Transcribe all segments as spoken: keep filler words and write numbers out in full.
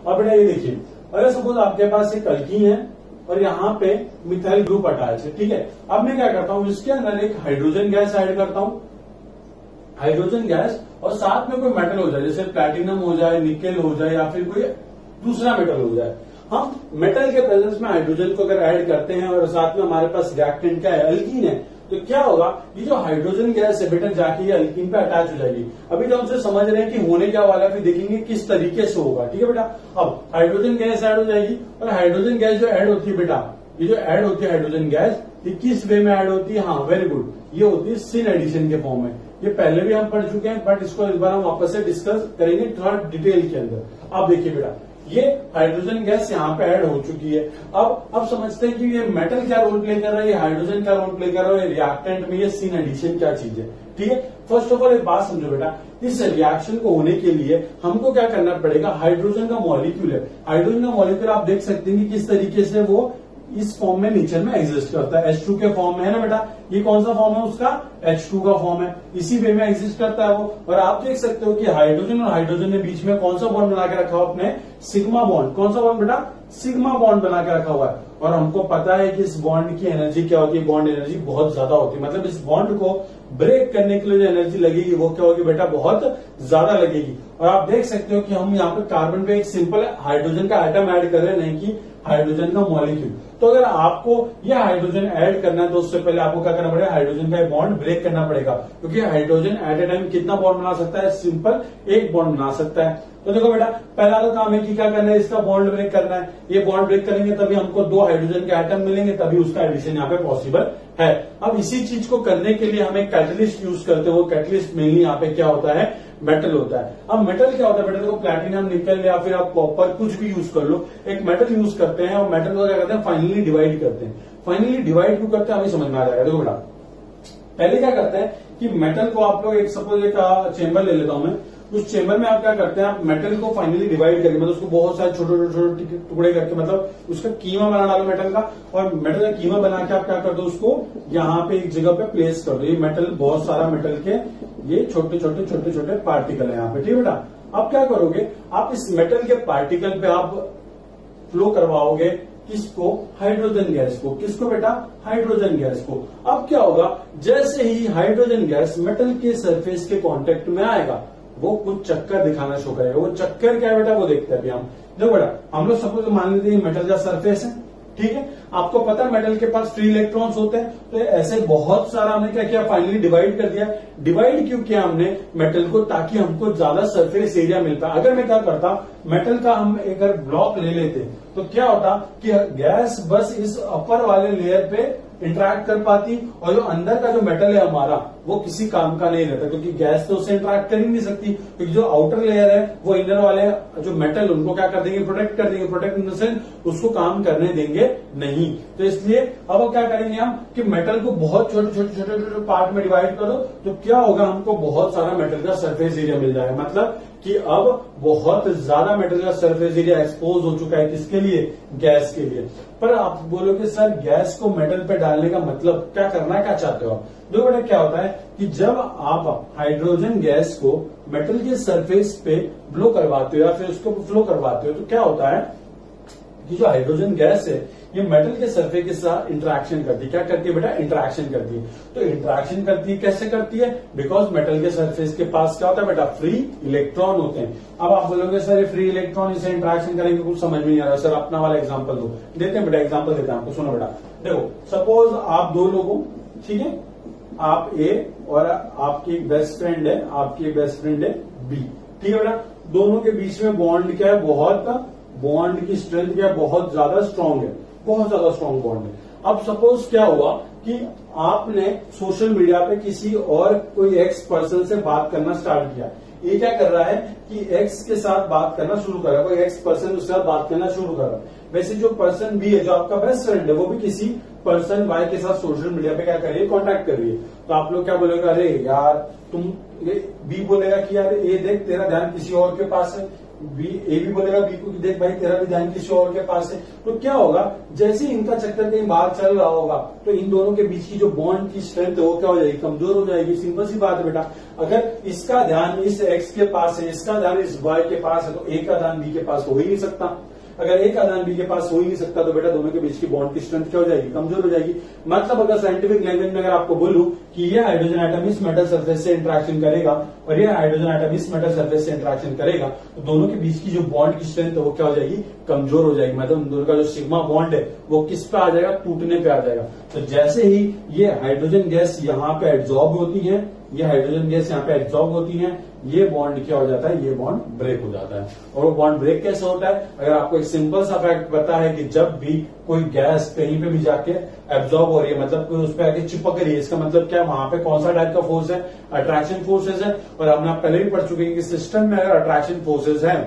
अब बेटा ये देखिए, अगर सपोज आपके पास एक अल्कीन है और यहाँ पे मिथाइल ग्रुप अटैच है, ठीक है। अब मैं क्या करता हूँ, इसके अंदर एक हाइड्रोजन गैस ऐड करता हूँ, हाइड्रोजन गैस, और साथ में कोई मेटल हो जाए, जैसे प्लैटिनम हो जाए, निकेल हो जाए, या फिर कोई दूसरा मेटल हो जाए। हम मेटल के प्रेजेंस में हाइड्रोजन को अगर ऐड करते हैं और साथ में हमारे पास रिएक्टेंट क्या है, अल्कीन है, तो क्या होगा, ये जो हाइड्रोजन गैस है बेटा जाके ये अल्कीन पे अटैच हो जाएगी। अभी तो हमसे समझ रहे हैं कि होने क्या वाला है, फिर देखेंगे किस तरीके से होगा, ठीक है बेटा। अब हाइड्रोजन गैस ऐड हो जाएगी, और हाइड्रोजन गैस जो ऐड होती है बेटा, ये जो ऐड होती है हाइड्रोजन गैस, ये किस वे में ऐड होती है, हाँ वेरी गुड, ये होती है सिन एडिशन के फॉर्म में। ये पहले भी हम पढ़ चुके हैं, बट इसको इस बार हम वापस से डिस्कस करेंगे थोड़ा डिटेल के अंदर। अब देखिए बेटा, ये हाइड्रोजन गैस यहाँ पे ऐड हो चुकी है। अब अब समझते हैं कि ये मेटल क्या रोल प्ले कर रहा है, ये हाइड्रोजन क्या रोल प्ले कर रहा है, रिएक्टेंट में ये सिन एडिशन क्या चीज है, ठीक है। फर्स्ट ऑफ ऑल एक बात समझो बेटा, इस रिएक्शन को होने के लिए हमको क्या करना पड़ेगा, हाइड्रोजन का मॉलिक्यूल है, हाइड्रोजन का मॉलिक्यूल आप देख सकते हैं कि किस तरीके से वो इस फॉर्म में नेचर में एग्जिस्ट करता है, एच टू के फॉर्म में है ना बेटा। ये कौन सा फॉर्म है उसका, एच टू का फॉर्म है, इसी वे में एग्जिस्ट करता है वो। और आप देख सकते हो कि हाइड्रोजन और हाइड्रोजन के बीच में कौन सा बॉन्ड बना के रखा हुआ अपने, सिग्मा बॉन्ड। कौन सा बॉन्ड बेटा, सिग्मा बॉन्ड बना के रखा हुआ है। और हमको पता है कि इस बॉन्ड की एनर्जी क्या होती है, बॉन्ड एनर्जी बहुत ज्यादा होती है, मतलब इस बॉन्ड को ब्रेक करने के लिए जो एनर्जी लगेगी वो क्या होगी बेटा, बहुत ज्यादा लगेगी। और आप देख सकते हो कि हम यहाँ पे कार्बन पे एक सिंपल हाइड्रोजन का आइटम ऐड कर रहे हैं, नहीं कि हाइड्रोजन का मॉलिक्यूल। तो अगर आपको यह हाइड्रोजन ऐड करना है तो उससे पहले आपको क्या करना पड़ेगा, हाइड्रोजन का बॉन्ड ब्रेक करना पड़ेगा, क्योंकि हाइड्रोजन एट ए टाइम कितना बॉन्ड बना सकता है, सिंपल एक बॉन्ड बना सकता है। तो देखो बेटा, पहला तो काम है कि क्या करना है, इसका बॉन्ड ब्रेक करना है। ये बॉन्ड ब्रेक करेंगे तभी हमको दो हाइड्रोजन के आइटम मिलेंगे, तभी उसका एडिशन यहाँ पे पॉसिबल है। अब इसी चीज को करने के लिए हम एक कैटलिस्ट यूज करते हैं, वो कैटलिस्ट मेनली यहाँ पे क्या होता है, मेटल होता है। अब मेटल क्या होता है बेटा, देखो प्लैटिनम, निकल या फिर आप कॉपर कुछ भी यूज कर लो, एक मेटल यूज करते हैं और मेटल को क्या करते हैं, फाइनली डिवाइड करते हैं। फाइनली डिवाइड क्यों करते हैं हमें समझ में आ जाएगा। देखो बेटा, पहले क्या करते हैं कि मेटल को आप लोग एक सपोज एक चेंबर ले लेता हूं मैं, उस चेंबर में आप क्या करते हैं, आप मेटल को फाइनली डिवाइड करके, मतलब उसको बहुत सारे छोटे छोटे छोटे टुकड़े करके, मतलब उसका कीमा बना डालो मेटल का, और मेटल का कीमा बना के आप क्या कर दो, उसको यहाँ पे एक जगह पे प्लेस कर दो। ये मेटल, बहुत सारा मेटल के ये छोटे छोटे छोटे छोटे पार्टिकल है यहाँ पे, ठीक है बेटा। अब क्या करोगे, आप इस मेटल के पार्टिकल पे आप फ्लो करवाओगे किसको, हाइड्रोजन गैस को। किसको बेटा, हाइड्रोजन गैस को। अब क्या होगा, जैसे ही हाइड्रोजन गैस मेटल के सरफेस के कांटेक्ट में आएगा, वो कुछ चक्कर दिखाना शुरू करेगा। वो चक्कर क्या है बेटा, वो देखते हैं अभी हम। देखो बेटा, हम लोग सपोज मान लेते हैं मेटल का सरफेस है, ठीक है। आपको पता है मेटल के पास फ्री इलेक्ट्रॉन्स होते हैं, तो ऐसे बहुत सारा हमने क्या किया, फाइनली डिवाइड कर दिया। डिवाइड क्यों किया हमने मेटल को, ताकि हमको ज्यादा सरफेस एरिया मिलता। अगर मैं क्या करता, मेटल का हम अगर ब्लॉक ले लेते तो क्या होता कि गैस बस इस अपर वाले लेयर पे इंटरेक्ट कर पाती, और जो अंदर का जो मेटल है हमारा वो किसी काम का नहीं रहता, क्योंकि गैस तो उससे इंटरेक्ट कर ही नहीं सकती। क्योंकि जो आउटर लेयर है वो इनर वाले जो मेटल, उनको क्या कर देंगे, प्रोटेक्ट कर देंगे। प्रोटेक्ट इन द सेंस उसको काम करने देंगे नहीं। तो इसलिए अब क्या करेंगे हम कि मेटल को बहुत छोटे छोटे छोटे छोटे पार्ट में डिवाइड करो, तो क्या होगा, हमको बहुत सारा मेटल का सरफेस एरिया मिल जाएगा। मतलब कि अब बहुत ज्यादा मेटल का सरफेस एरिया एक्सपोज हो चुका है, किसके लिए, गैस के लिए। पर आप बोलोगे सर गैस को मेटल पे डालने का मतलब क्या, करना क्या चाहते हो आप। दो बेटा क्या होता है कि जब आप हाइड्रोजन गैस को मेटल के सरफेस पे ब्लो करवाते हो या फिर उसको फ्लो करवाते हो, तो क्या होता है कि जो हाइड्रोजन गैस है ये मेटल के सरफेस के साथ इंटरेक्शन करती है। क्या करती है बेटा, इंटरेक्शन करती है। तो इंटरेक्शन करती है, कैसे करती है, बिकॉज मेटल के सरफेस के पास क्या होता है बेटा, फ्री इलेक्ट्रॉन होते हैं। अब आप बोलोगे सर ये फ्री इलेक्ट्रॉन इसे इंटरेक्शन करेंगे, कुछ समझ में नहीं आ रहा। सर अपना वाला एग्जाम्पल दो, देते हैं बेटा, एग्जाम्पल देते हैं आपको। सुनो बेटा, देखो सपोज आप दो लोग हो, ठीक है, आप ए और आपकी एक बेस्ट फ्रेंड है, आपकी एक बेस्ट फ्रेंड है बी, ठीक है बेटा। दोनों के बीच में बॉन्ड क्या है, बहुत बॉन्ड की स्ट्रेंथ क्या है, बहुत ज्यादा स्ट्रांग है, बहुत ज्यादा स्ट्रांग बॉन्ड है। अब सपोज क्या हुआ कि आपने सोशल मीडिया पे किसी और कोई एक्स पर्सन से बात करना स्टार्ट किया। ये क्या कर रहा है कि एक्स के साथ बात करना शुरू कर रहा है, कोई एक्स पर्सन उसके साथ बात करना शुरू कर रहा है। वैसे जो पर्सन बी है, जो आपका बेस्ट फ्रेंड है, वो भी किसी पर्सन वाई के साथ सोशल मीडिया पे क्या कर रही है, कॉन्टैक्ट कर रही है। तो आप लोग क्या बोलेगा, अरे यार तुम, ये बी बोलेगा कि यार ये देख तेरा ध्यान किसी और के पास है, बी ए भी बोलेगा बी को कि देख भाई तेरा भी ध्यान किसी और के पास है। तो क्या होगा, जैसे ही इनका चक्कर कहीं बाहर चल रहा होगा तो इन दोनों के बीच की जो बॉन्ड की स्ट्रेंथ है वो क्या हो जाएगी, कमजोर हो जाएगी। सिंपल सी बात है बेटा, अगर इसका ध्यान इस एक्स के पास है, इसका ध्यान इस वाई के पास है, तो ए का ध्यान बी के पास हो ही नहीं सकता। अगर एक आधान बी के पास हो ही नहीं सकता तो बेटा दोनों के बीच की बॉन्ड की स्ट्रेंथ क्या हो जाएगी, कमजोर हो जाएगी। मतलब अगर साइंटिफिक लैंग्वेज में अगर आपको बोलूं कि ये हाइड्रोजन एटम इस मेटल सरफेस से इंटरेक्शन करेगा और ये हाइड्रोजन एटम इस मेटल सरफेस से इंटरेक्शन करेगा, तो दोनों के बीच की जो बॉन्ड की स्ट्रेंथ है वो क्या हो जाएगी, कमजोर हो जाएगी। मतलब दोनों का जो सिग्मा बॉन्ड है वो किस पे आ जाएगा, टूटने पे आ जाएगा। तो जैसे ही ये हाइड्रोजन गैस यहाँ पे एब्जॉर्ब होती है, ये हाइड्रोजन गैस यहाँ पे एब्जॉर्ब होती है, ये बॉन्ड क्या हो जाता है, ये बॉन्ड ब्रेक हो जाता है। और वो बॉन्ड ब्रेक कैसे होता है, अगर आपको एक सिंपल सा फैक्ट पता है कि जब भी कोई गैस कहीं पे भी जाके एब्जॉर्ब हो रही है, मतलब कोई उस पर आके चिपक रही है, इसका मतलब क्या, वहां पे कौन सा टाइप का फोर्स है, अट्रैक्शन फोर्सेज है। और हमने आप पहले भी पढ़ चुके हैं कि सिस्टम में अगर अट्रैक्शन फोर्सेज है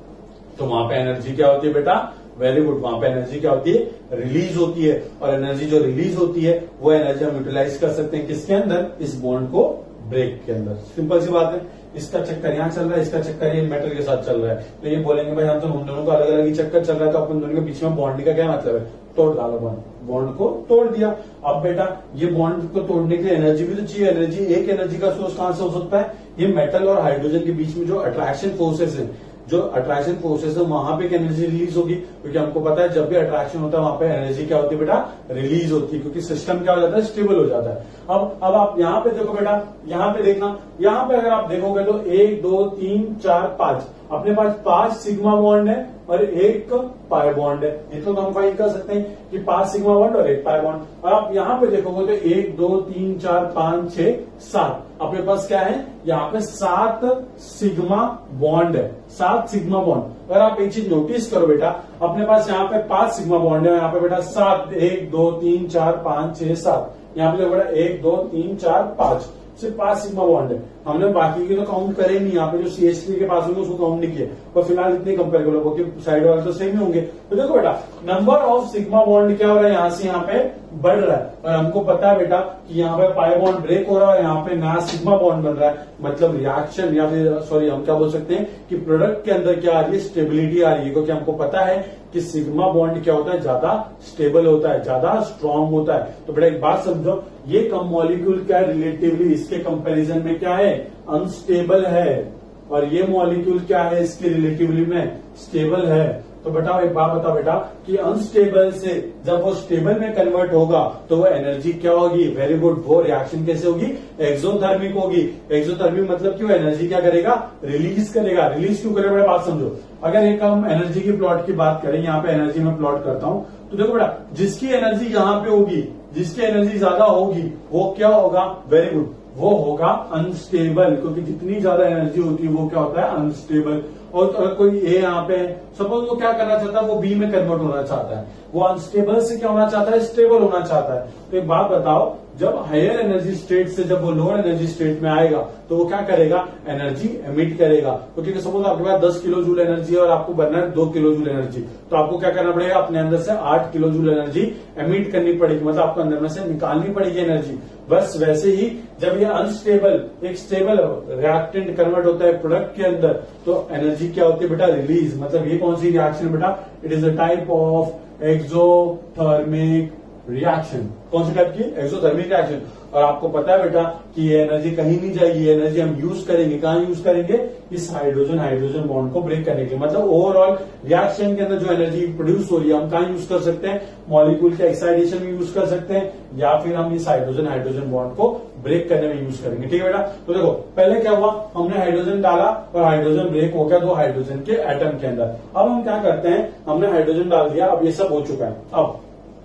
तो वहां पे एनर्जी क्या होती है बेटा, वेरी गुड, वहां पे एनर्जी क्या होती है, रिलीज होती है। और एनर्जी जो रिलीज होती है वो एनर्जी हम यूटिलाइज कर सकते हैं किसके अंदर, इस बॉन्ड को ब्रेक के अंदर। सिंपल सी बात है, इसका चक्कर यहाँ चल रहा है, इसका चक्कर ये मेटल के साथ चल रहा है, तो ये बोलेंगे भाई हम तो हम दोनों का अलग अलग ही चक्कर चल रहा है, तो अपन दोनों के बीच में बॉन्ड का क्या मतलब है, तोड़ डालो बॉन्ड, बॉन्ड को तोड़ दिया। अब बेटा ये बॉन्ड को तोड़ने के लिए एनर्जी भी तो चाहिए। एनर्जी, एक एनर्जी का सोर्स कहां से हो सकता है, ये मेटल और हाइड्रोजन के बीच में जो अट्रैक्शन फोर्सेस है, जो अट्रैक्शन फोर्सेस है वहां पे एक एनर्जी रिलीज होगी, क्योंकि हमको पता है जब भी अट्रैक्शन होता है वहां पे एनर्जी क्या होती है बेटा, रिलीज होती है, क्योंकि सिस्टम क्या हो जाता है, स्टेबल हो जाता है। अब अब आप यहाँ पे देखो बेटा, यहाँ पे देखना, यहाँ पे अगर आप देखोगे तो एक दो तीन चार पांच, अपने पास पांच सिग्मा बॉन्ड है और एक पाई बॉन्ड है। इनको तो हम फाइंड कर सकते हैं कि पांच सिग्मा बॉन्ड और एक पाई बॉन्ड। और आप यहाँ पे देखोगे तो एक दो तीन चार पांच छह सात, अपने पास क्या है, यहाँ पे सात सिग्मा बॉन्ड है, सात सिग्मा बॉन्ड। अगर आप एक चीज नोटिस करो बेटा, अपने पास यहाँ पे पांच सिग्मा बॉन्ड है, यहाँ पे बेटा सात, एक दो तीन चार पांच छह सात, यहाँ पे बेटा एक दो तीन चार पांच, सिर्फ पांच सिग्मा बॉन्ड है। हमने बाकी के तो काउंट करे नहीं, यहाँ पे जो सी एच थ्री के पास होंगे उसको काउंट नहीं किए, पर फिलहाल इतने कंपेयर करो क्योंकि साइड वाले तो सेम ही होंगे। तो देखो बेटा, नंबर ऑफ सिग्मा बॉन्ड क्या हो रहा है, यहाँ से यहाँ पे बढ़ रहा है। और हमको पता है बेटा कि यहाँ पे पाई बॉन्ड ब्रेक हो रहा है, यहाँ पे नया सिग्मा बॉन्ड बन रहा है, मतलब रिएक्शन या फिर सॉरी हम क्या बोल सकते हैं कि प्रोडक्ट के अंदर क्या आ रही है, स्टेबिलिटी आ रही है। क्योंकि हमको पता है कि सिग्मा बॉन्ड क्या होता है, ज्यादा स्टेबल होता है, ज्यादा स्ट्रांग होता है। तो बेटा एक बात समझो, ये कम मॉलिक्यूल क्या है, रिलेटिवली इसके कंपैरिजन में क्या है, अनस्टेबल है, और ये मॉलिक्यूल क्या है, इसके रिलेटिवली में स्टेबल है। तो बेटा एक बात बता बेटा कि अनस्टेबल से जब वो स्टेबल में कन्वर्ट होगा तो वो एनर्जी क्या होगी, वेरी गुड, वो रिएक्शन कैसे होगी, एक्सोथर्मिक होगी। एक्सोथर्मिक मतलब कि वो एनर्जी क्या करेगा, रिलीज करेगा। रिलीज क्यों करेगा बेटा, बात समझो। अगर एक हम एनर्जी की प्लॉट की बात करें, यहाँ पे एनर्जी में प्लॉट करता हूं, तो देखो बेटा जिसकी एनर्जी यहाँ पे होगी, जिसकी एनर्जी ज्यादा होगी वो क्या होगा, वेरी गुड, वो होगा अनस्टेबल, क्योंकि जितनी ज्यादा एनर्जी होती है वो क्या होता है, अनस्टेबल। और अगर कोई ए यहाँ पे सपोज वो क्या करना चाहता है, वो बी में कन्वर्ट होना चाहता है, वो अनस्टेबल से क्या होना चाहता है, स्टेबल होना चाहता है। तो एक बात बताओ, जब हायर एनर्जी स्टेट से जब वो लोअर एनर्जी स्टेट में आएगा तो वो क्या करेगा, एनर्जी एमिट करेगा। क्योंकि सपोज आपके पास दस किलो जूल एनर्जी है और आपको बनना है दो किलो जूल एनर्जी, तो आपको क्या करना पड़ेगा, अपने अंदर से आठ किलो जूल एनर्जी एमिट करनी पड़ेगी, मतलब आपको अंदर में से निकालनी पड़ेगी एनर्जी। बस वैसे ही जब ये अनस्टेबल एक स्टेबल रिएक्टेंट कन्वर्ट होता है प्रोडक्ट के अंदर, तो एनर्जी क्या होती है बेटा, रिलीज। मतलब ये कौन सी रिएक्शन बेटा, it is a type of exothermic reaction. कौन सी टाइप की, एक्सोथर्मिक रिएक्शन। और आपको पता है बेटा कि ये एनर्जी कहीं नहीं जाएगी, एनर्जी हम यूज करेंगे, कहाँ यूज करेंगे, इस हाइड्रोजन हाइड्रोजन बॉन्ड को ब्रेक करने के लिए। मतलब ओवरऑल रिएक्शन के अंदर जो एनर्जी प्रोड्यूस हो रही है हम कहाँ यूज कर सकते हैं, मॉलिक्यूल के एक्साइटेशन में यूज कर सकते हैं, या फिर हम इस हाइड्रोजन हाइड्रोजन बॉन्ड को ब्रेक करने में यूज करेंगे। ठीक है बेटा, तो देखो पहले क्या हुआ, हमने हाइड्रोजन डाला और हाइड्रोजन ब्रेक हो गया दो हाइड्रोजन के एटम के अंदर। अब हम क्या करते हैं, हमने हाइड्रोजन डाल दिया, अब ये सब हो चुका है। अब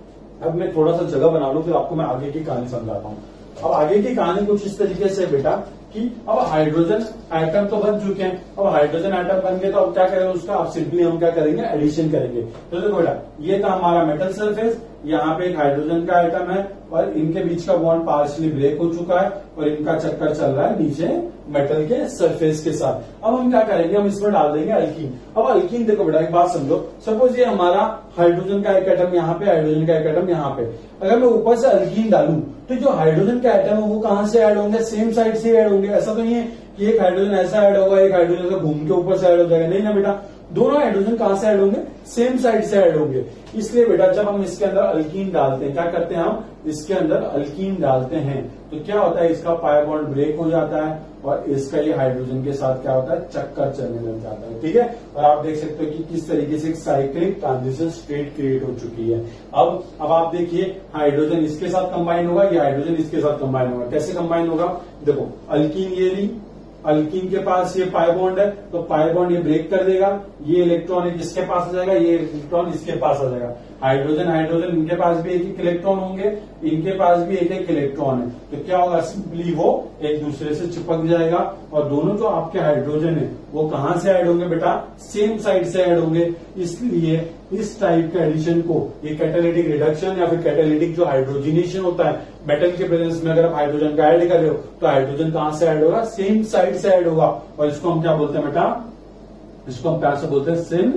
अब मैं थोड़ा सा जगह बना लूं, फिर आपको मैं आगे की कहानी समझाता हूँ। अब आगे की कहानी कुछ इस तरीके से बेटा कि अब हाइड्रोजन एटम तो बन चुके हैं, अब हाइड्रोजन एटम बन गए तो अब क्या करेंगे उसका, अब सिंपली हम क्या करेंगे, एडिशन करेंगे। तो देखो बेटा ये था हमारा मेटल सरफेस, यहाँ पे एक हाइड्रोजन का एटम है और इनके बीच का बॉन्ड पार्शियली ब्रेक हो चुका है और इनका चक्कर चल रहा है नीचे मेटल के सरफेस के साथ। अब हम क्या करेंगे, हम इसमें डाल देंगे अल्कीन। अब अल्कीन देखो बेटा एक बात समझो, सपोज ये हमारा हाइड्रोजन का एक एटम यहाँ पे, हाइड्रोजन का एक एटम यहाँ पे, अगर मैं ऊपर से अल्कीन डालूं तो जो हाइड्रोजन का एटम है वो कहां से ऐड होंगे, सेम साइड से ऐड होंगे। ऐसा तो नहीं है कि एक हाइड्रोजन ऐसा ऐड होगा, एक हाइड्रोजन ऐसा घूम के ऊपर से ऐड हो जाएगा, नहीं ना बेटा, दोनों हाइड्रोजन कहां से ऐड होंगे, सेम साइड से ऐड होंगे। इसलिए बेटा जब हम इसके अंदर अल्कीन डालते हैं, क्या करते हैं हम इसके अंदर अल्कीन डालते हैं तो क्या होता है, इसका पाई बॉन्ड ब्रेक हो जाता है और इसका ये हाइड्रोजन के साथ क्या होता है, चक्कर चलने लग जाता है। ठीक है, और आप देख सकते हो कि किस तरीके से एक साइक्लिक ट्रांजिशन स्टेट क्रिएट हो चुकी है। अब अब आप देखिए, हाइड्रोजन इसके साथ कंबाइन होगा, ये हाइड्रोजन इसके साथ कंबाइन होगा। कैसे कंबाइन होगा, देखो अल्कीन ये ली, अल्कीन के पास ये पाई बॉन्ड है तो पाई बॉन्ड ये ब्रेक कर देगा, ये इलेक्ट्रॉन इसके पास आ जाएगा, ये इलेक्ट्रॉन इसके पास आ जाएगा। हाइड्रोजन हाइड्रोजन इनके पास भी एक एक इलेक्ट्रॉन होंगे, इनके पास भी एक एक इलेक्ट्रॉन है, तो क्या होगा, सिंपली वो एक दूसरे से चिपक जाएगा और दोनों जो आपके हाइड्रोजन है वो कहां से ऐड होंगे बेटा, सेम साइड से ऐड होंगे। इसलिए इस टाइप के एडिशन को ये कैटालिटिक रिडक्शन या फिर कैटालिटिक जो हाइड्रोजनेशन होता है मेटल के प्रेजेंस में, अगर आप हाइड्रोजन का ऐड कर रहे हो तो हाइड्रोजन कहां से ऐड होगा, सेम साइड से ऐड होगा। और इसको हम क्या बोलते हैं बेटा, इसको हम प्यार से बोलते हैं सिन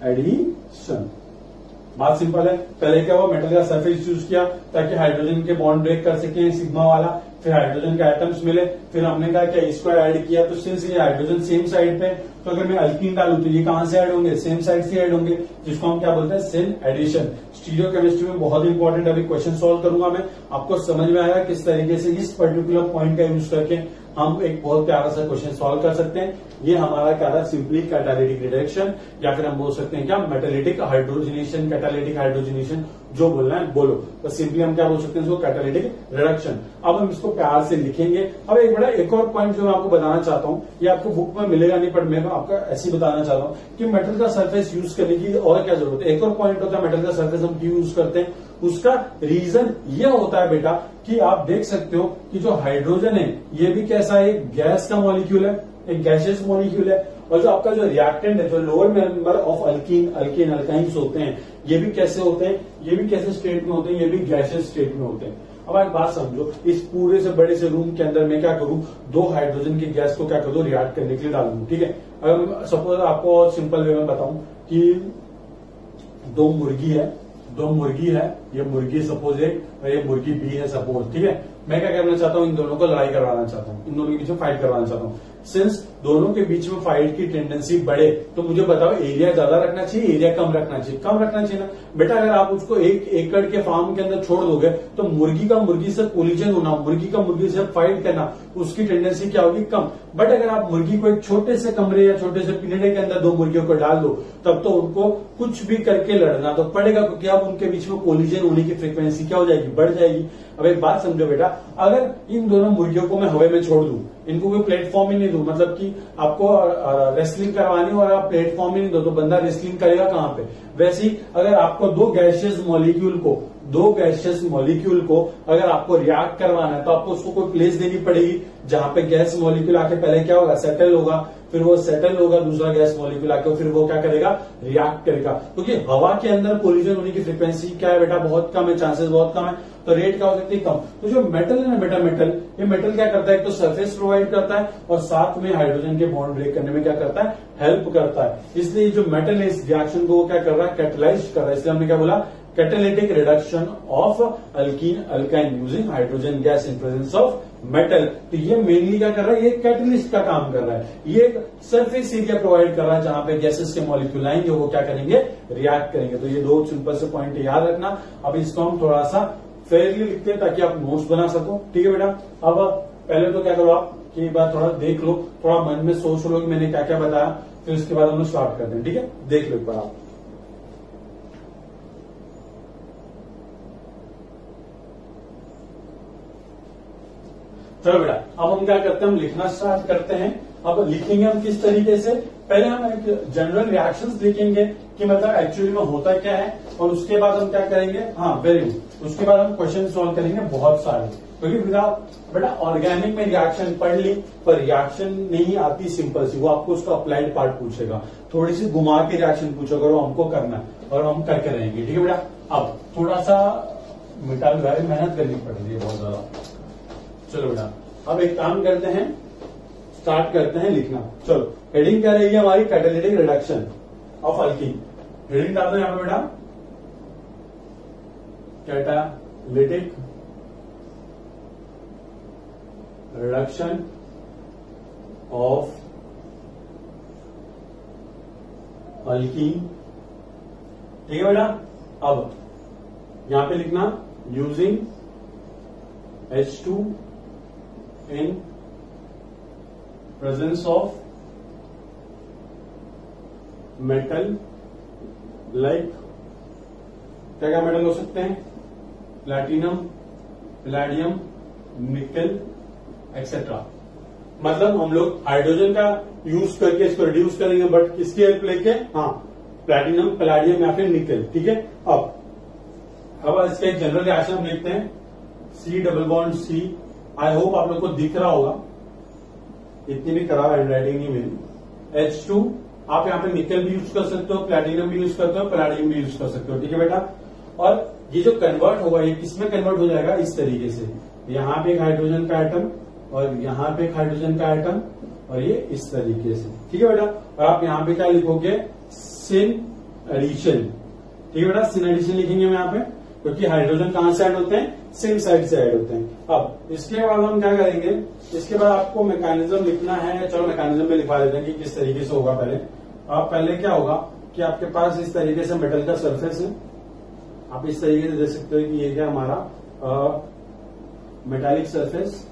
एडिशन। बात सिंपल है, पहले क्या हुआ, मेटल का सरफेस यूज किया ताकि हाइड्रोजन के बॉन्ड ब्रेक कर सके सिग्मा वाला, फिर हाइड्रोजन के एटम्स मिले, फिर हमने कहा क्या इसको ऐड किया, तो सिंस ये हाइड्रोजन सेम साइड पे, तो अगर मैं अल्कीन डालू तो ये कहां से ऐड होंगे, सेम साइड से ऐड होंगे, जिसको हम क्या बोलते हैं, सिन एडिशन। स्टीरियो केमिस्ट्री में बहुत इंपॉर्टेंट, अभी क्वेश्चन सॉल्व करूंगा मैं, आपको समझ में आएगा किस तरीके से इस पर्टिकुलर पॉइंट का यूज करके हम एक बहुत प्यारा सा क्वेश्चन सॉल्व कर सकते हैं। ये हमारा क्या था, सिंपली कैटालिटिक रिडक्शन, या फिर हम बोल सकते हैं क्या, मेटालिटिक हाइड्रोजनेशन, कैटालिटिक हाइड्रोजनेशन, जो बोलना है बोलो, तो सिंपली हम क्या बोल सकते हैं इसको, कैटालिटिक रिडक्शन। अब हम इसको प्यार से लिखेंगे। अब एक बड़ा एक और पॉइंट जो मैं आपको बताना चाहता हूं, ये आपको बुक में मिलेगा नहीं, पर मैं आपको ऐसे ही बताना चाहता हूं कि मेटल का सरफेस यूज करने की और क्या जरूरत है। एक और पॉइंट होता है मेटल का सरफेस हम क्यों यूज करते हैं, उसका रीजन ये होता है बेटा कि आप देख सकते हो कि जो हाइड्रोजन है ये भी कैसा है, एक गैस का मॉलिक्यूल है, एक गैसियस मॉलिक्यूल है, और जो आपका जो रिएक्टेंट है, जो lower member of alkene alkene alkynes होते हैं, ये भी कैसे होते हैं, ये भी कैसे स्टेट में होते हैं, ये भी गैसियस स्टेट में होते हैं। अब एक बात समझो, इस पूरे से बड़े से रूम के अंदर मैं क्या करूं, दो हाइड्रोजन की गैस को क्या कर दो, रिएक्ट करने के लिए डाल दूं। ठीक है, अगर सपोज आपको सिंपल वे में बताऊं कि दो मुर्गी है, दो मुर्गी है, ये मुर्गी सपोज एक और ये मुर्गी बी है सपोज। ठीक है, मैं क्या करना चाहता हूं, इन दोनों को लड़ाई करवाना चाहता हूं, इन दोनों के बीच में फाइट करवाना चाहता हूं। सिंस दोनों के बीच में फाइट की टेंडेंसी बढ़े, तो मुझे बताओ एरिया ज्यादा रखना चाहिए, एरिया कम रखना चाहिए, कम रखना चाहिए ना बेटा। अगर आप उसको एक एकड़ के फार्म के अंदर छोड़ दोगे तो मुर्गी का मुर्गी से कोलिजन होना, मुर्गी का मुर्गी से फाइट करना, उसकी टेंडेंसी क्या होगी, कम। बट अगर आप मुर्गी को एक छोटे से कमरे या छोटे से पिंजरे के अंदर दो मुर्गियों को डाल दो, तब तो उनको कुछ भी करके लड़ना तो पड़ेगा, क्योंकि अब उनके बीच में कोलिजन होने की फ्रीक्वेंसी क्या हो जाएगी, बढ़ जाएगी। अब एक बात समझो बेटा, अगर इन दोनों मुर्गियों को मैं हवा में छोड़ दूं, इनको कोई प्लेटफॉर्म ही नहीं दूं, मतलब कि आपको रेसलिंग करवानी और आप प्लेटफॉर्म ही नहीं दो, तो बंदा रेसलिंग करेगा कहां पे। वैसे ही अगर आपको दो गैसियस मॉलिक्यूल को दो गैसियस मॉलिक्यूल को अगर आपको रिएक्ट करवाना है, तो आपको उसको कोई प्लेस देनी पड़ेगी जहां पे गैस मॉलिक्यूल आके पहले क्या होगा, सेटल होगा, फिर वो सेटल होगा, दूसरा गैस मॉलिक्यूल आके फिर वो क्या करेगा, रिएक्ट करेगा। क्योंकि तो हवा के अंदर कोलिजन होने की फ्रीक्वेंसी क्या है बेटा, बहुत कम है, चांसेस बहुत कम है, तो रेट क्या हो सकती है, कम। तो जो मेटल है ना बेटा, मेटल ये मेटल क्या करता है, एक तो सरफेस प्रोवाइड करता है और साथ में हाइड्रोजन के बॉन्ड ब्रेक करने में क्या करता है, हेल्प करता है। इसलिए जो मेटल है इस रिएक्शन को क्या कर रहा है, कैटलाइज कर रहा है। इसलिए हमने क्या बोला, catalytic reduction of alkene alkyne using hydrogen gas in presence of metal. तो ये मेनली क्या कर रहा है, ये कैटलिस्ट का काम कर रहा है, ये एक सरफेस एरिया प्रोवाइड कर रहा है जहां पे गैसेस के मॉलिक्यूल आएंगे, वो क्या करेंगे, रिएक्ट करेंगे। तो ये दो सिंपल से पॉइंट याद रखना। अब इसको हम थोड़ा सा फेयरली लिखते हैं ताकि आप नोट्स बना सको। ठीक है बेटा, अब पहले तो क्या करो आप कि एक बार थोड़ा देख लो, थोड़ा मन में सोच लो कि मैंने क्या क्या बताया, फिर उसके बाद हम लोग स्टार्ट करते हैं। ठीक है, देख लो एक बार आप। चलो बेटा, अब हम क्या करते हैं, हम लिखना स्टार्ट करते हैं। अब लिखेंगे हम किस तरीके से, पहले हम एक जनरल रिएक्शंस लिखेंगे कि मतलब एक्चुअली में होता क्या है, और उसके बाद हम क्या करेंगे, हाँ वेरी गुड, उसके बाद हम क्वेश्चन सॉल्व करेंगे बहुत सारे। क्योंकि बेटा बेटा ऑर्गेनिक में रिएक्शन पढ़ ली, पर रिएक्शन नहीं आती सिंपल सी, वो आपको उसका अप्लाइड पार्ट पूछेगा, थोड़ी सी घुमा के रिएक्शन पूछेगा, और हमको करना है और हम करके रहेंगे। ठीक है बेटा, अब थोड़ा सा मिटा मेहनत करनी पड़ रही है बहुत ज्यादा। चलो बेटा, अब एक काम करते हैं, स्टार्ट करते हैं लिखना। चलो, हेडिंग क्या रहेगी हमारी, catalytic reduction of alkene. Heading डालते हैं यहां पे बेटा, कैटालिटिक रिडक्शन ऑफ अल्कीन। ठीक है बेटा। अब यहां पे लिखना using H two in presence of metal like, क्या क्या मेटल हो सकते हैं, प्लैटिनम, पैलेडियम, निकल एक्सेट्रा। मतलब हम लोग हाइड्रोजन का यूज करके इसको रिड्यूस करेंगे, बट किसकी हेल्प लेके, हाँ प्लैटिनम, पैलेडियम या फिर निकल। ठीक है। अब अब इसका एक जनरल रिएक्शन हम लिखते हैं, C double bond C. I hope आप लोग को दिख रहा होगा, इतनी भी खराब हैंडराइटिंग नहीं मेरी। एच टू, आप यहाँ पे निकल भी यूज कर सकते हो, प्लैटिनम भी यूज करते हो, पैलेडियम भी यूज कर सकते हो। ठीक है बेटा। और ये जो कन्वर्ट होगा ये किसमें कन्वर्ट हो जाएगा, इस तरीके से, यहाँ पे एक हाइड्रोजन का एटम और यहाँ पे एक हाइड्रोजन का एटम और ये इस तरीके से। ठीक है बेटा। और आप यहाँ पे क्या लिखोगे, सिन एडिशन। ठीक है बेटा, सिन एडिशन लिखेंगे हम यहाँ पे, क्योंकि हाइड्रोजन कहां से ऐड होते हैं, सेम साइड से ऐड होते हैं। अब इसके बाद हम क्या करेंगे, इसके बाद आपको मैकेनिज्म लिखना है। चलो मैकेनिज्म में लिखवा देते हैं कि किस तरीके से होगा। पहले आप पहले क्या होगा कि आपके पास इस तरीके से मेटल का सरफेस है, आप इस तरीके से देख सकते हो कि ये क्या हमारा मेटालिक सरफेस,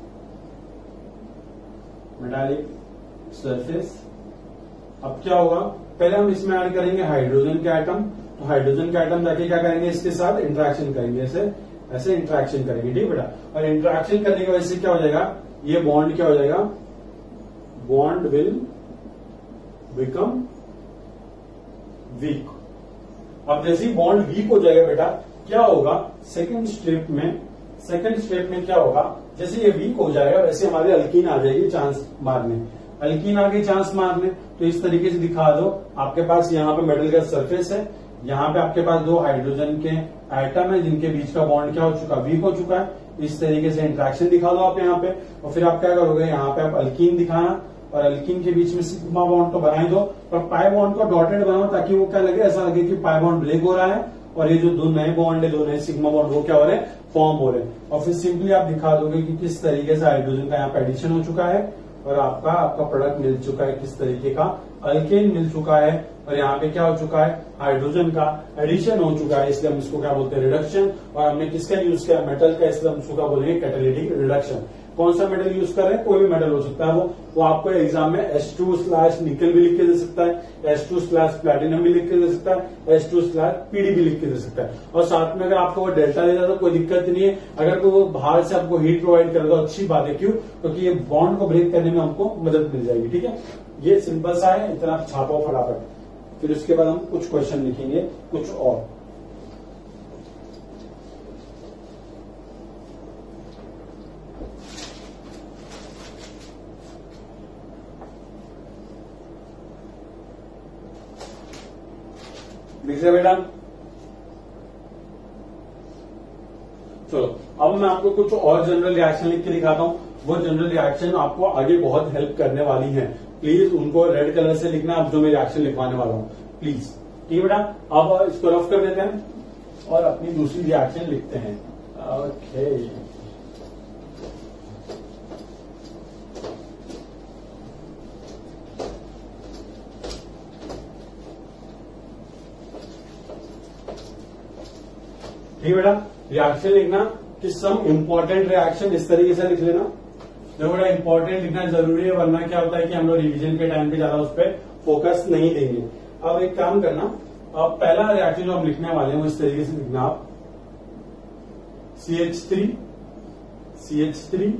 मेटालिक सरफेस। अब क्या होगा, पहले हम इसमें ऐड करेंगे हाइड्रोजन के एटम। तो हाइड्रोजन के एटम जाके क्या करेंगे, इसके साथ इंटरेक्शन करेंगे, ऐसे ऐसे इंटरेक्शन करेंगे। ठीक है बेटा। और इंटरेक्शन करने की वजह से क्या हो जाएगा, ये बॉन्ड क्या हो जाएगा, बॉन्ड विल बिकम वीक। अब जैसे ही बॉन्ड वीक हो जाएगा बेटा, क्या होगा सेकेंड स्टेप में, सेकेंड स्टेप में क्या होगा, जैसे ये वीक हो जाएगा वैसे हमारे अल्कीन आ जाएगी चांस मारने, अल्कीन आ गई चांस मारने। तो इस तरीके से दिखा दो, आपके पास यहाँ पे मेटल का सरफेस है, यहाँ पे आपके पास दो हाइड्रोजन के एटम है जिनके बीच का बॉन्ड क्या हो चुका, वीक हो चुका है। इस तरीके से इंट्रैक्शन दिखा दो आप यहाँ पे, और फिर आप क्या करोगे, यहाँ पे आप अल्कीन दिखाना और अल्कीन के बीच में सिग्मा बॉन्ड तो बना ही दो, पर पाई बॉन्ड को डॉटेड बनाओ ताकि वो क्या लगे, ऐसा लगे कि पाई बॉन्ड ब्रेक हो रहा है और ये जो दो नए बॉन्ड है, दो नए सिग्मा बॉन्ड वो क्या हो रहे हैं, फॉर्म हो रहे हैं। और फिर सिंपली आप दिखा दोगे कि किस तरीके से हाइड्रोजन का यहाँ पे एडिशन हो चुका है और आपका आपका प्रोडक्ट मिल चुका है, किस तरीके का अल्केन मिल चुका है और यहाँ पे क्या हो चुका है, हाइड्रोजन का एडिशन हो चुका है। इसलिए हम इसको क्या बोलते हैं, रिडक्शन। और हमने किसका यूज किया, मेटल का, इसलिए हम इसको क्या बोलेंगे, कैटालिटिक रिडक्शन। कौन सा मेटल यूज कर रहे हैं, कोई भी मेटल हो सकता है वो वो आपको एग्जाम में एच टू स्लैश निकल भी लिख के दे सकता है, एच टू स्लैश प्लैटिनम भी लिख के दे सकता है, एच टू स्लैश पीडी भी लिख के दे सकता है। और साथ में अगर आपको वो डेल्टा दे तो कोई दिक्कत नहीं है, अगर कोई वो बाहर से आपको हीट प्रोवाइड करे तो अच्छी बात है। क्यों, क्योंकि ये बॉन्ड को ब्रेक करने में हमको मदद मिल जाएगी। ठीक है, ये सिंपल सा है, इतना छापाओ फटाफट। फिर उसके बाद हम कुछ क्वेश्चन लिखेंगे, कुछ और। लिखिए बेटा। चलो अब मैं आपको कुछ और जनरल रिएक्शन लिख के दिखाता हूं, वो जनरल रिएक्शन आपको आगे बहुत हेल्प करने वाली है। प्लीज उनको रेड कलर से लिखना, अब जो मैं रिएक्शन लिखवाने वाला हूं प्लीज। ठीक है बेटा, अब इसको रफ कर देते हैं और अपनी दूसरी रिएक्शन लिखते हैं। ओके, ठीक है बेटा, रिएक्शन लिखना कि सम इंपॉर्टेंट रिएक्शन इस तरीके से लिख लेना। जो बड़ा इंपॉर्टेंट लिखना जरूरी है, वरना क्या होता है कि हम लोग रिवीजन के टाइम पे ज्यादा उस पर फोकस नहीं देंगे। अब एक काम करना, अब पहला रिएक्शन जो हम लिखने वाले हैं वो इस तरीके से लिखना आप, C H three C H three,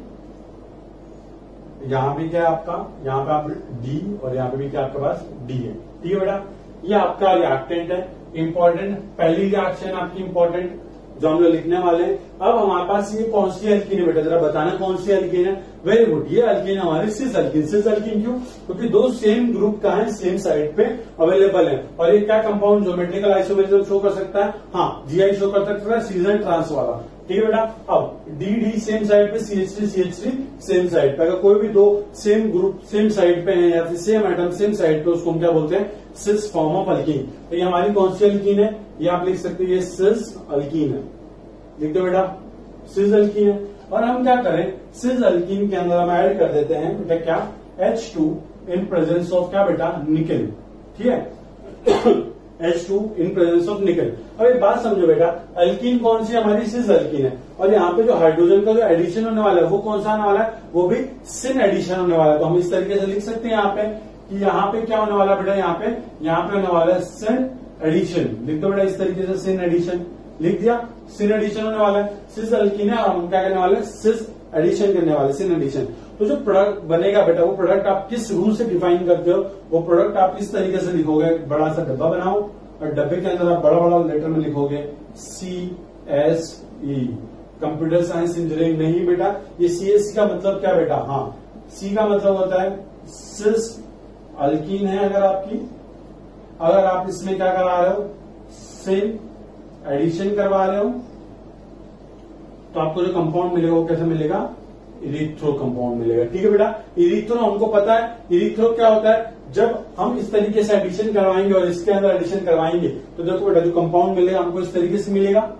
यहां भी क्या है आपका, यहां पे आप डी और यहां पे भी क्या आपके पास डी है। ठीक है बेटा, ये आपका रिएक्टेंट है इंपॉर्टेंट, पहली रिएक्शन आपकी इंपॉर्टेंट जो हम लोग लिखने वाले हैं। अब हमारे पास ये कौन सी एल्कीन है बेटा, जरा बताना कौन सी एल्कीन है। वेरी गुड, ये एल्कीन हमारी सिस एल्कीन। सिस एल्कीन क्यों, क्योंकि दो सेम ग्रुप का है, सेम साइड पे अवेलेबल है। और ये क्या कंपाउंड ज्योमेट्रिकल आइसोमेरिज्म शो कर सकता है, हाँ जीआई शो कर सकता है, सीजन ट्रांस वाला। ठीक है बेटा, अब डी डी सेम साइड पे, C H three C H three same side पे। अगर कोई भी दो सेम ग्रुप सेम साइड पे है या फिर सेम एटम सेम साइड पे, उसको हम क्या बोलते हैं, सिस फॉर्म ऑफ अल्कीन। तो ये हमारी कौन सी अल्कीन है, ये आप लिख सकते हो, ये सिस अल्कीन है। लिख दो बेटा, सिस अल्कीन है। और हम क्या करें, सिस अल्कीन के अंदर हम ऐड कर देते हैं बेटा क्या, H two in presence of क्या बेटा, निकल, ठीक है H two in presence of nickel. अब एक बात समझो बेटा, अल्कीन कौन सी हमारी, सिस अल्कीन है, और यहाँ पे जो हाइड्रोजन का जो एडिशन होने वाला है वो कौन सा आने वाला है, वो भी सिन एडिशन होने वाला है। तो हम इस तरीके से लिख सकते हैं यहाँ पे कि यहाँ पे क्या होने वाला है बेटा, यहाँ पे यहाँ पे होने वाला है सिन एडिशन, लिख दो बेटा इस तरीके से, सिन एडिशन लिख दिया, सिन एडिशन होने वाला है, सिस अल्कीन है और हम क्या करने वाले हैं, सिस एडिशन करने वाले, सिन एडिशन। तो जो प्रोडक्ट बनेगा बेटा, वो प्रोडक्ट आप किस रूल से डिफाइन करते हो, वो प्रोडक्ट आप इस तरीके से लिखोगे, बड़ा सा डब्बा बनाओ और डब्बे के अंदर आप बड़ा बड़ा लेटर में लिखोगे C S E, computer science engineering नहीं बेटा, ये सी एस का मतलब क्या बेटा, हाँ सी का मतलब होता है सिस अल्कीन है। अगर आपकी अगर आप इसमें क्या करा रहे हो, सिन एडिशन करवा रहे हो, तो आपको जो कंपाउंड मिलेगा वो कैसे मिलेगा, इरिथ्रो कंपाउंड मिलेगा, ठीक है बेटा। इरिथ्रो हमको पता है, इरिथ्रो क्या होता है, जब हम इस तरीके से एडिशन करवाएंगे और इसके अंदर एडिशन करवाएंगे तो देखो बेटा जो कंपाउंड मिलेगा हमको इस तरीके से मिलेगा।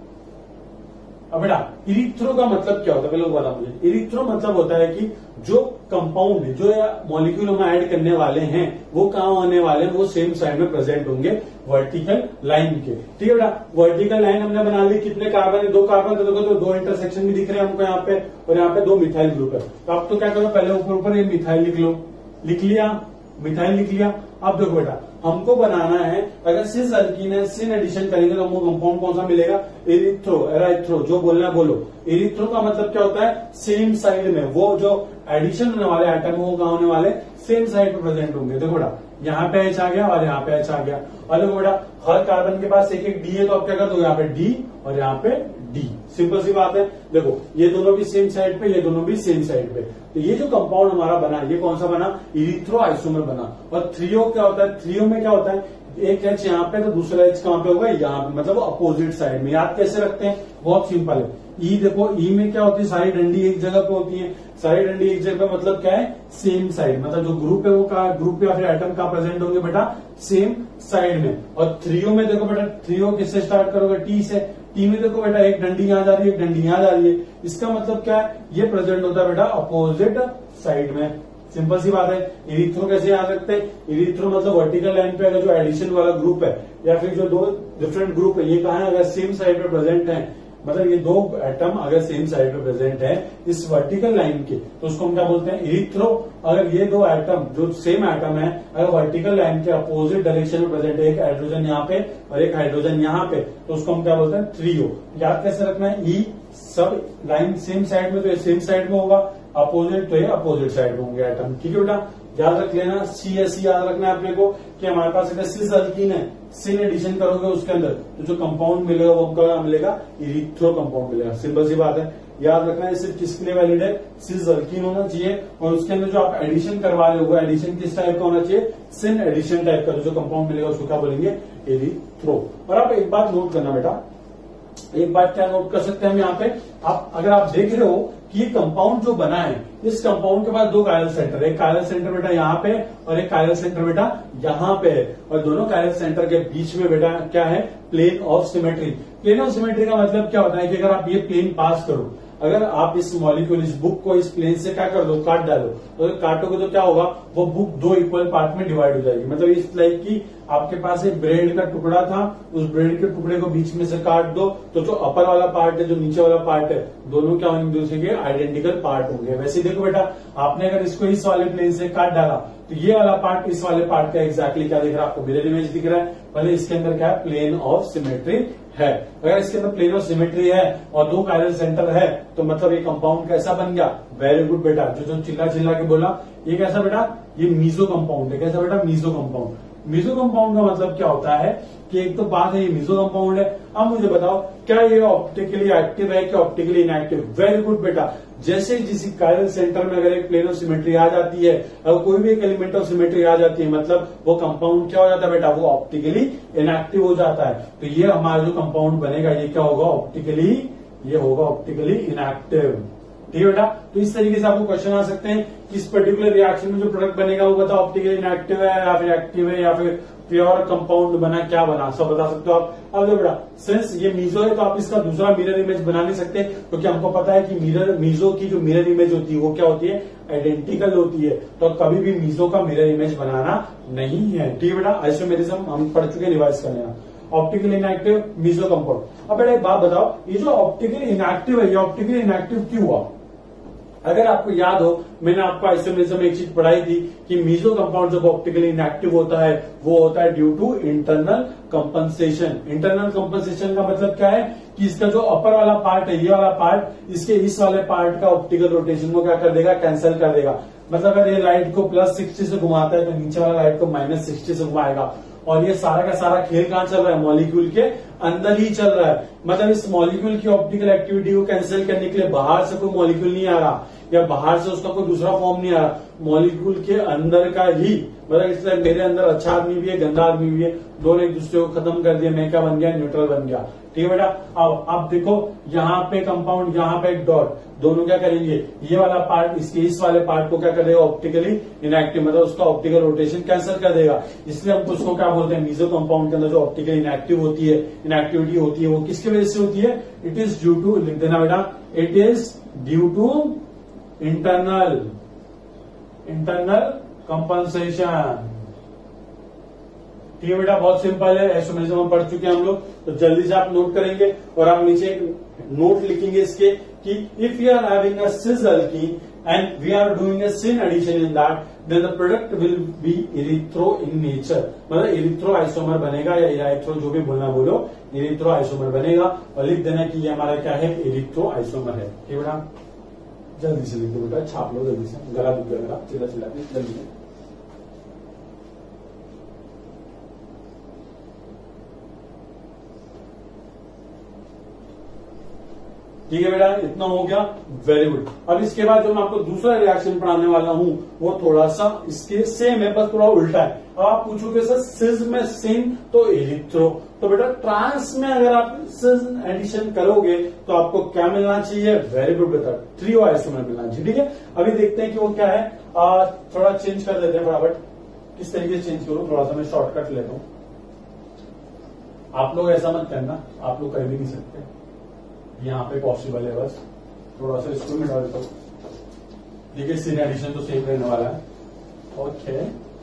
अब बेटा इरिथ्रो का मतलब क्या होता है, पहले बता मुझे। इरिथ्रो मतलब होता है कि जो कंपाउंड जो मॉलिक्यूल हम ऐड करने वाले हैं वो कहाँ होने वाले हैं, वो सेम साइड में प्रेजेंट होंगे वर्टिकल लाइन के, ठीक है बेटा। वर्टिकल लाइन हमने बना ली, कितने कार्बन है, दो कार्बन, तो देखो तो दो इंटरसेक्शन भी दिख रहे हैं हमको यहाँ पे, और यहाँ पे दो मिथाइल ग्रुप है। तो आप तो क्या करो, पहले ऊपर ऊपर ये मिथाइल लिख लो, लिख लिया, मिथाइल लिख लिया। अब देखो बेटा हमको बनाना है, अगर सिस अल्कीन है, सिन एडिशन करेंगे तो हमको कंपाउंड कौन सा मिलेगा, इरिथ्रो, एराइथ्रो, जो बोलना है बोलो। इरिथ्रो का मतलब क्या होता है, सेम साइड में, वो जो एडिशन होने वाले आइटम वो कहाँ होने वाले, सेम साइड पे प्रेजेंट होंगे। देखो बेटा यहाँ पे एच आ गया और यहाँ पे एच आ गया, और देखो बेटा हर कार्बन के पास एक एक डी है, तो आप क्या कर दो, यहाँ पे डी और यहाँ पे डी, सिंपल सी बात है। देखो ये दोनों भी सेम साइड पे, ये दोनों भी सेम साइड पे, तो ये जो कंपाउंड हमारा बना, ये कौन सा बना, इरिथ्रो आइसोमर बना। और थ्रियो क्या होता है, थ्रियो में क्या होता है, एक एच यहाँ पे तो दूसरा एच कहाँ पे होगा, यहाँ पे, मतलब अपोजिट साइड में। याद कैसे रखते हैं, बहुत सिंपल है। ई देखो, ई में क्या होती है, सारी डंडी एक जगह पे होती है, सारी डंडी एक जगह पे मतलब क्या है, सेम साइड, मतलब जो ग्रुप है वो का ग्रुप या फिर एटम का प्रेजेंट होंगे बेटा सेम साइड में। और थ्रियो में देखो बेटा, थ्रियो किससे स्टार्ट करोगे, टी से। टी में देखो बेटा एक डंडी यहाँ जा रही है, एक डंडी यहाँ जा रही है, इसका मतलब क्या है, ये प्रेजेंट होता है बेटा अपोजिट साइड में। सिंपल सी बात है। इरिथ्रो कैसे याद रखते हैं, इरिथ्रो मतलब वर्टिकल लाइन पे अगर जो एडिशन वाला ग्रुप है या फिर जो दो डिफरेंट ग्रुप है, ये कहा है अगर सेम साइड पे प्रेजेंट है, मतलब ये दो एटम अगर सेम साइड पे प्रेजेंट है इस वर्टिकल लाइन के, तो उसको हम क्या बोलते हैं, इरिथ्रो। अगर ये दो एटम जो सेम एटम है अगर वर्टिकल लाइन के अपोजिट डायरेक्शन में प्रेजेंट है, एक हाइड्रोजन यहाँ पे और एक हाइड्रोजन यहाँ पे, तो उसको हम क्या बोलते हैं, थ्रियो। याद कैसे रखना है, ई सब लाइन सेम साइड में, तो ये सेम साइड में होगा, अपोजिट तो ये अपोजिट साइड में होंगे एटम, ठीक है बेटा। याद रख लेना, सी एस सी याद रखना है अपने को कि हमारे पास अगर सिस अल्कीन है, सिन एडिशन करोगे उसके अंदर तो जो कंपाउंड मिलेगा वो क्या मिलेगा, इरिथ्रो कंपाउंड मिलेगा। सिंपल सी बात है, याद रखना है। सिर्फ किसके लिए वैलिड है, सिस अल्कीन होना चाहिए, और उसके अंदर जो आप एडिशन करवा रहे हो एडिशन किस टाइप का होना चाहिए, सिन एडिशन टाइप का। जो कंपाउंड मिलेगा उसको क्या बोलेंगे, इरिथ्रो। और आप एक बात नोट करना बेटा, एक बात क्या नोट कर सकते हैं हम यहाँ पे, आप अगर आप देख रहे हो कि ये कंपाउंड जो बना है, इस कंपाउंड के पास दो कायरल सेंटर, एक कायरल सेंटर बेटा यहाँ पे और एक कायरल सेंटर बेटा यहाँ पे है, और दोनों कायरल सेंटर के बीच में बेटा क्या है, plane of symmetry. Plane of symmetry का मतलब क्या होता है कि अगर आप ये प्लेन पास करो, अगर आप इस मॉलिक्यूल इस बुक को इस प्लेन से क्या कर दो, काट डालो, तो अगर काटोगे तो क्या होगा, वो बुक दो इक्वल पार्ट में डिवाइड हो जाएगी। मतलब इस लाइक की आपके पास एक ब्रेड का टुकड़ा था, उस ब्रेड के टुकड़े को बीच में से काट दो, तो जो अपर वाला पार्ट है जो नीचे वाला पार्ट है, दोनों क्या होंगे, दूसरे के आइडेंटिकल पार्ट होंगे। वैसे देखो बेटा, आपने अगर इसको इस वाले प्लेन से काट डाला तो ये वाला पार्ट इस वाले पार्ट का एक्जैक्टली क्या दिख रहा है आपको, मिरर इमेज दिख रहा है। पहले इसके अंदर क्या है, प्लेन ऑफ सिमेट्री है। अगर इसके अंदर प्लेन ऑफ सिमेट्री है और दो कायरल सेंटर है, तो मतलब ये कंपाउंड कैसा बन गया, वेरी गुड बेटा। जो जो चिल्ला चिल्ला के बोला, ये कैसा बेटा, ये मीजो कंपाउंड है। कैसा बेटा, मीजो कंपाउंड। मीजो कंपाउंड का मतलब क्या होता है कि एक तो बात है ये मीजो कंपाउंड है। अब मुझे बताओ क्या ये ऑप्टिकली एक्टिव है कि ऑप्टिकली इनएक्टिव। वेरी गुड बेटा। जैसे जिस कायरल सेंटर में अगर एक प्लेन ऑफ सिमेट्री आ जाती है, अगर कोई भी एक एलिमेंट ऑफ सिमेट्री आ जाती है, मतलब वो कंपाउंड क्या हो जाता है बेटा, वो ऑप्टिकली इनएक्टिव हो जाता है। तो ये हमारा जो कंपाउंड बनेगा ये क्या होगा, ऑप्टिकली, ये होगा ऑप्टिकली इनएक्टिव। ठीक है बेटा। तो इस तरीके से आपको क्वेश्चन आ सकते हैं कि इस पर्टिकुलर रिएक्शन में जो प्रोडक्ट बनेगा वो बताओ ऑप्टिकली इनएक्टिव है या फिर एक्टिव है या फिर प्योर कंपाउंड बना, क्या बना, सब बता सकते हो आप। अब देखो बेटा, सिंस ये मीजो है तो आप इसका दूसरा मिरर इमेज बना नहीं सकते, क्योंकि तो हमको पता है कि मिरर मीजो की जो मिरर इमेज होती है वो क्या होती है, आइडेंटिकल होती है। तो कभी भी मीजो का मिरर इमेज बनाना नहीं है, ठीक है बेटा। आइसोमेरिज्म हम पढ़ चुके, रिवाइज कर लेना। Optical inactive meso compound. अब बेटा एक बात बताओ, ये जो ऑप्टिकल इनएक्टिव है, ये ऑप्टिकल इनएक्टिव क्यों हुआ? अगर आपको याद हो, मैंने आपको आइसोमेरिज्म में एक चीज पढ़ाई थी कि मीजो कंपाउंड जब ऑप्टिकली इनएक्टिव होता है वो होता है due to internal compensation. Internal compensation का मतलब क्या है कि इसका जो अपर वाला पार्ट है, ये वाला पार्ट इसके इस वाले पार्ट का ऑप्टिकल रोटेशन को क्या कर देगा, कैंसिल कर देगा। मतलब अगर ये लाइट को प्लस सिक्सटी से घुमाता है तो नीचे वाला लाइट को माइनस सिक्सटी से घुमाएगा। और ये सारा का सारा खेल कहां चल रहा है, मॉलिक्यूल के अंदर ही चल रहा है। मतलब इस मॉलिक्यूल की ऑप्टिकल एक्टिविटी को कैंसिल करने के लिए बाहर से कोई मॉलिक्यूल नहीं आ रहा, या बाहर से उसका कोई दूसरा फॉर्म नहीं आ रहा, मॉलिक्यूल के अंदर का ही। मतलब इसलिए मेरे अंदर अच्छा आदमी भी है, गंदा आदमी भी है, दोनों एक दूसरे को खत्म कर दिया, मैं क्या बन गया, न्यूट्रल बन गया, ठीक है बेटा। अब आप देखो यहाँ पे कंपाउंड, यहाँ पे एक डॉट, दोनों क्या करेंगे, ये वाला पार्ट इसके इस वाले पार्ट को क्या कर देगा, ऑप्टिकली इनएक्टिव, मतलब उसका ऑप्टिकल रोटेशन कैंसिल कर देगा। इसलिए हम उसको क्या बोलते हैं, मीजो कंपाउंड के अंदर जो ऑप्टिकल इनएक्टिव होती है, इनएक्टिविटी होती है, वो किसकी वजह से होती है, इट इज ड्यू टू, लिख देना बेटा, it is due to internal internal compensation. ठीक है बेटा, बहुत सिंपल है, आइसोमेरिज्म हम पढ़ चुके हैं हम लोग, तो जल्दी से आप नोट करेंगे और आप नीचे एक नोट लिखेंगे इसके कि if you are having a cis alkene and we are doing a syn addition in that, then the product will be erythro in nature. मतलब इरिथ्रो आइसोमर बनेगा, या इराइथ्रो जो भी बोलना बोलो, इरिथ्रो आइसोमर बनेगा। और लिख देना कि ये हमारा क्या है, इरिथ्रो आइसोमर है। ठीक है बेटा, जल्दी से लिख दो बेटा, छाप लो जल्दी से, गला दुख गया मेरा, चिल्ला चिल्ला के जल्दी से। ठीक है बेटा, इतना हो गया, वेरी गुड। अब इसके बाद जो मैं आपको दूसरा रिएक्शन पढ़ाने वाला हूं वो थोड़ा सा इसके सेम है, बस थोड़ा उल्टा है। अब आप पूछोगे सर सिस में सिन तो इरिथ्रो, तो बेटा ट्रांस में अगर आप सिस एडिशन करोगे तो आपको क्या मिलना चाहिए, वेरी गुड बेटा, ट्रियो आइसोमर मिलना चाहिए। ठीक है, अभी देखते हैं कि वो क्या है, आ, थोड़ा चेंज कर देते हैं फटाफट। किस तरीके से चेंज करूं, थोड़ा सा मैं शॉर्टकट लेता हूं। आप लोग ऐसा मत करना, आप लोग कर भी नहीं सकते, यहाँ पे पॉसिबल है, बस थोड़ा सा इसको मिटा देता हूँ। देखिए सिन एडिशन तो सेम रहने वाला है। ओके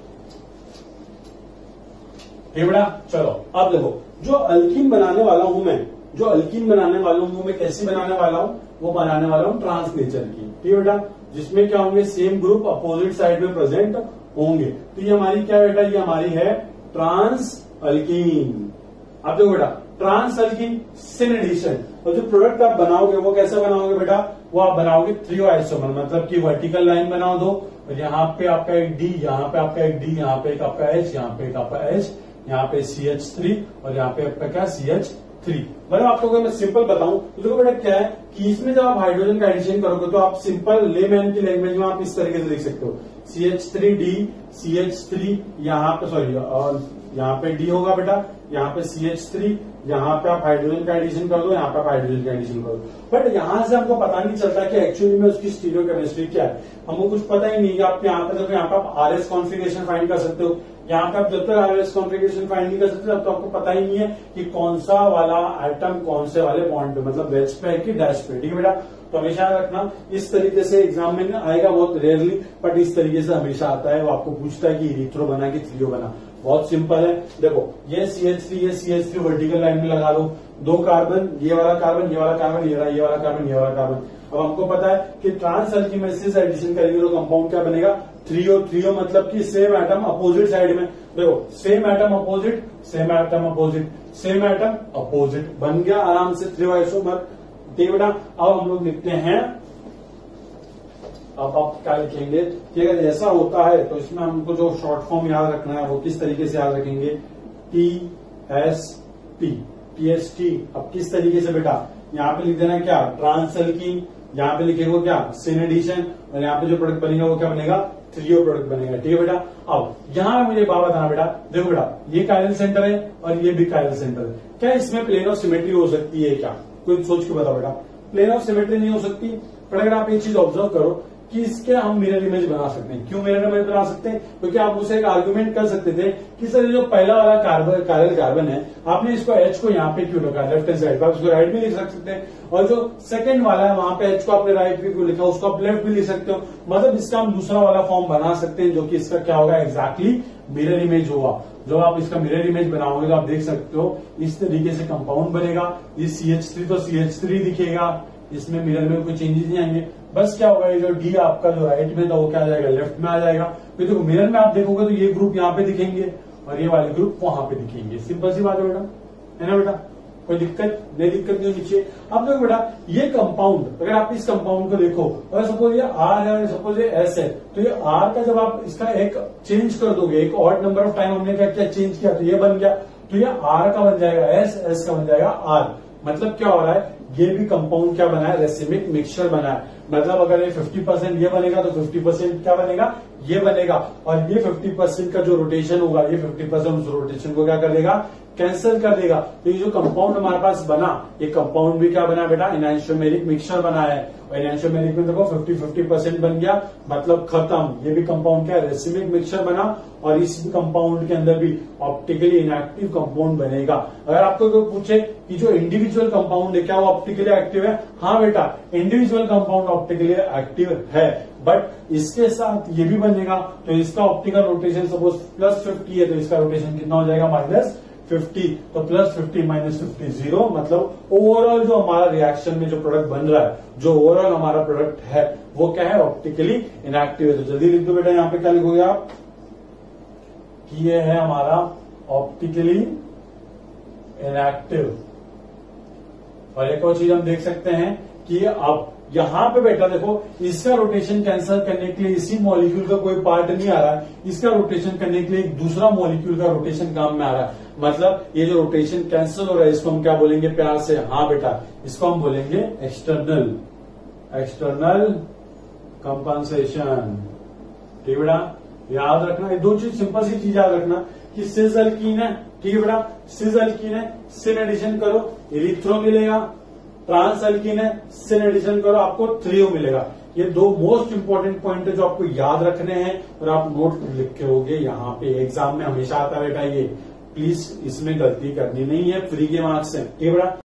बेटा, चलो अब देखो, जो अल्कीन बनाने वाला हूं मैं, जो अल्कीन बनाने वाला हूं मैं कैसे बनाने वाला हूं, वो बनाने वाला हूं ट्रांस नेचर की। ठीक है बेटा, जिसमें क्या होंगे, सेम ग्रुप अपोजिट साइड में प्रेजेंट होंगे। तो ये हमारी क्या बेटा, ये हमारी है ट्रांस अल्कीन। अब देखो बेटा, ट्रांस अल्कीन सिन एडिशन, और जो प्रोडक्ट आप बनाओगे वो कैसे बनाओगे बेटा, वो आप बनाओगे थ्रियो आइसोमर, मतलब कि वर्टिकल लाइन बनाओ दो, और यहाँ पे आपका एक डी, यहाँ पे आपका एक डी, यहाँ पे एक आपका एच, यहाँ पे एक आपका एच, यहाँ पे सी एच थ्री और यहाँ पे आपका क्या, सी एच थ्री। मतलब आपको अगर मैं सिंपल बताऊं तो देखो बेटा क्या है कि इसमें जब आप हाइड्रोजन का एडिशन करोगे तो आप सिंपल लेमैन की लैंग्वेज में आप इस तरीके से लिख सकते हो, C H three D, C H three, यहाँ पे सॉरी और यहाँ पे डी होगा बेटा, यहाँ पे सी एच थ्री, यहाँ पे आप हाइड्रोजन का एडिशन कर दो, यहाँ पे आप हाइड्रोजन का एडिशन कर दो। बट यहाँ से हमको पता नहीं चलता कि एक्चुअली में उसकी स्टीरियोकेमिस्ट्री क्या है, हमको कुछ पता ही नहीं है। आप यहाँ पे देखो, यहाँ पे आप आर एस कॉन्फिगरेशन फाइंड कर सकते हो, यहाँ पे आप जब तक आर एस कॉन्फिगरेशन फाइंड नहीं कर सकते तब तो आपको पता ही नहीं है कि कौन सा वाला आइटम कौन से वाले बॉन्ड पे, मतलब वेज पे है कि डैश पे। ठीक है बेटा, तो हमेशा याद रखना, इस तरीके से एग्जाम में आएगा बहुत रेयरली, बट इस तरीके से हमेशा आता है। वो आपको पूछता है कि इरिथ्रो बना कि थ्रियो बना, बहुत सिंपल है। देखो ये सी एच थ्री, ये C H three vertical line में लगा दो, दो कार्बन, ये वाला कार्बन, ये वाला कार्बन, ये वाला ये वाला कार्बन, ये वाला कार्बन। अब हमको पता है कि ट्रांस अल्कीन में सिस एडिशन करेंगे तो कंपाउंड क्या बनेगा, थ्रियो। थ्रियो मतलब कि सेम एटम अपोजिट साइड में, देखो same atom opposite, same atom opposite, same atom opposite, बन गया आराम से थ्रियो आइसोमर। ठीक है बेटा, अब हम लोग लिखते हैं, अब आप क्या लिखेंगे कि अगर ऐसा होता है तो इसमें हमको जो शॉर्ट फॉर्म याद रखना है वो किस तरीके से याद रखेंगे, T S T, T S T. अब किस तरीके से बेटा, यहाँ पे लिख देना क्या, ट्रांस अल्कीन, यहाँ पे लिखेगा क्या, सिन एडिशन, और यहाँ पे जो प्रोडक्ट बनेगा वो क्या बनेगा, थ्रियो प्रोडक्ट बनेगा। ठीक है बेटा, अब यहाँ मुझे बात बताना बेटा, देखो बेटा ये कायरल सेंटर है और ये भी कायरल सेंटर है, क्या इसमें प्लेन ऑफ सिमेट्री हो सकती है क्या, कोई सोच के बताओ बेटा। प्लेन ऑफ सिमेट्री नहीं हो सकती, पर अगर आप ये चीज ऑब्जर्व करो कि इसके हम मिरर इमेज बना सकते हैं। क्यों मिरर इमेज बना सकते हैं? क्योंकि आप उसे एक आर्गुमेंट कर सकते थे कि सर जो पहला वाला कार्बन कायरल कार्बन है, आपने इसको एच को यहाँ पे क्यों रखा लेफ्ट हैंड साइड पर, आप इसको राइट भी लिख सकते हैं, और जो सेकंड वाला है वहां पे एच को आपने राइट भी लिखा, उसको आप लेफ्ट भी लिख सकते हो। मतलब इसका हम दूसरा वाला फॉर्म बना सकते हैं, जो कि इसका क्या होगा, एग्जैक्टली मिरर इमेज होगा। जब आप इसका मिरर इमेज बनाओगे तो आप देख सकते हो इस तरीके से कंपाउंड बनेगा। ये सी एच थ्री तो सी एच थ्री दिखेगा, इसमें मिरर में कोई चेंजेस नहीं आएंगे। बस क्या होगा, ये जो डी आपका जो राइट में था वो क्या आ जाएगा, लेफ्ट में आ जाएगा। फिर देखो मिरर में आप देखोगे तो ये ग्रुप यहाँ पे दिखेंगे और ये वाले ग्रुप वहां पे दिखेंगे। सिंपल सी बात है बेटा, है ना बेटा, कोई दिक्कत नहीं, दिक्कत नहीं होनी चाहिए। अब देखो बेटा, ये कंपाउंड, अगर आप इस कंपाउंड को देखो, अगर सपोज ये आर है, सपोज ये एस है, तो ये आर का जब आप इसका एक चेंज कर दोगे, एक ऑड नंबर ऑफ टाइम हमने क्या क्या चेंज किया, तो ये बन गया, तो ये आर का बन जाएगा एस, एस का बन जाएगा आर। मतलब क्या हो रहा है, ये भी कंपाउंड क्या बना है, रेसिमिक मिक्सचर बना है। मतलब अगर ये फिफ्टी परसेंट ये बनेगा तो फिफ्टी परसेंट क्या बनेगा, ये बनेगा, और ये फिफ्टी परसेंट का जो रोटेशन होगा, ये फिफ्टी परसेंट उस रोटेशन को क्या कर देगा, कैंसिल कर देगा। तो ये जो कंपाउंड हमारे पास बना, ये कंपाउंड भी क्या बना बेटा, एनाइसोमेरिक मिक्सचर बना है। और एनाइसोमेरिक में देखो फिफ्टी फिफ्टी परसेंट बन गया, मतलब खत्म। ये भी कंपाउंड क्या है, रेसिमिक मिक्सचर बना, और इस कंपाउंड के अंदर भी ऑप्टिकली इनएक्टिव कंपाउंड बनेगा। अगर आपको कोई पूछे कि जो इंडिविजुअल कंपाउंड है क्या वो ऑप्टिकली एक्टिव है, हाँ बेटा, इंडिविजुअल कंपाउंड ऑप्टिकली एक्टिव है, बट इसके साथ ये भी बनेगा। तो इसका optical rotation suppose plus fifty है, तो इसका रोटेशन कितना हो जाएगा, माइनस फिफ्टी। तो plus fifty minus fifty zero, मतलब ओवरऑल जो हमारा रिएक्शन में जो प्रोडक्ट बन रहा है, जो ओवरऑल हमारा प्रोडक्ट है वो क्या है, ऑप्टिकली इनएक्टिव है। तो जल्दी लिख दो बेटा, यहाँ पे क्या लिखोगे आप कि ये है हमारा ऑप्टिकली इनएक्टिव। और एक और चीज हम देख सकते हैं कि अब यहां पे बेटा देखो, इसका रोटेशन कैंसिल करने के लिए इसी मॉलिक्यूल का कोई पार्ट नहीं आ रहा है, इसका रोटेशन करने के लिए एक दूसरा मॉलिक्यूल का रोटेशन काम में आ रहा है। मतलब ये जो रोटेशन कैंसिल हो रहा है, इसको हम क्या बोलेंगे प्यार से, हाँ बेटा, इसको हम बोलेंगे एक्सटर्नल एक्सटर्नल कंपनसेशन। ठीक बेटा, याद रखना ये दो चीज, सिंपल सी चीज याद रखना कि सिस अल्कीन है, ठीक है बेटा, सिस अल्कीन है, सिन एडिशन करो इरिथ्रो मिलेगा, ट्रांस अल्कीन है, सिन एडिशन करो आपको थ्रियो मिलेगा। ये दो मोस्ट इंपॉर्टेंट पॉइंट है जो आपको याद रखने हैं, और आप नोट लिख के होगे यहाँ पे, एग्जाम में हमेशा आता है बेटा ये, प्लीज इसमें गलती करनी नहीं है, फ्री के मार्क्स है, ठीक है बेटा।